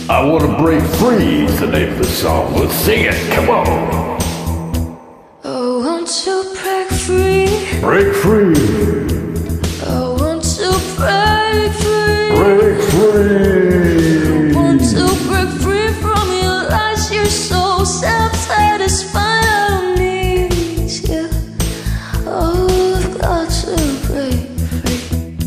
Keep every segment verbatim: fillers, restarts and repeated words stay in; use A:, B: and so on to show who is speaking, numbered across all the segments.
A: I wanna break free is the name of the song. Let's sing it, come on.
B: I want to break free.
A: Break free.
B: I want to break free.
A: Break free.
B: I want to break free from your lies. You're so self-satisfied. I don't need you. Oh, I've got to break free.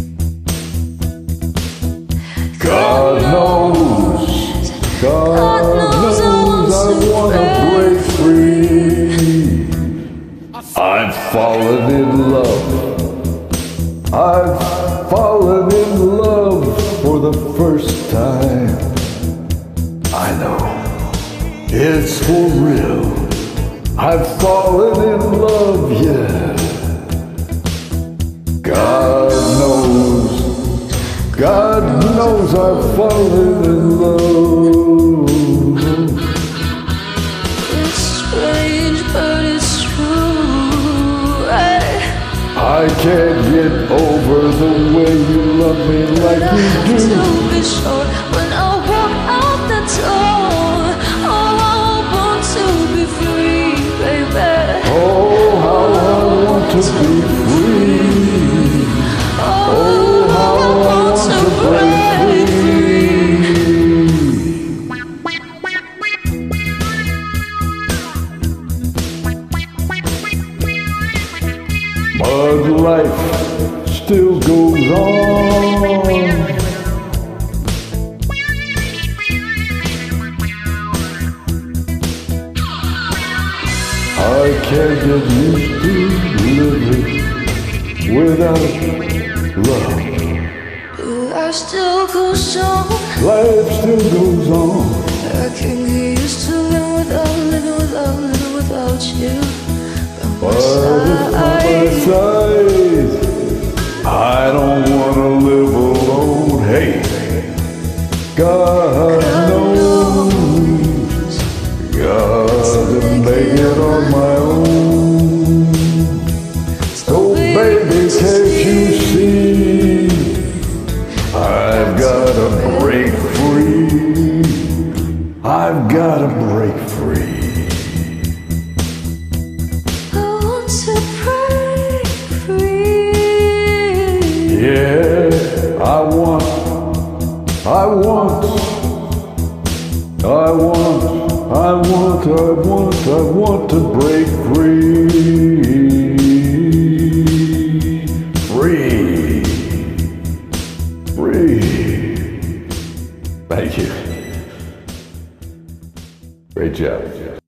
A: God knows, God knows I wanna break free. I've fallen in love. I've fallen in love for the first time. I know, it's for real. I've fallen in love, yeah. God knows, God knows I've fallen in love.
B: It's strange, but it's true. I,
A: I can't get over the way you love me like
B: but I
A: you
B: have
A: do.
B: to be sure when I walk out the door. Oh, I want to be free, baby.
A: Oh, how I want to be free.
B: Oh,
A: How I want to break free. But life still goes on. I can't get used to living without love.
B: Life still goes on.
A: Life still goes on.
B: I can't get used to living without, living without, living without you.
A: But if by my side, I don't wanna live alone. Hey, God knows, gotta make it on my own. So baby, can't you see? I've gotta break free. I've gotta break free.
B: I want to break free.
A: Yeah, I want, I want, I want, I want, I want, I want to break free. Free. Free. Thank you. Great job.